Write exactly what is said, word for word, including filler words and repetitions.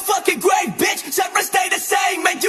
fucking grave, bitch. Never stay the same, make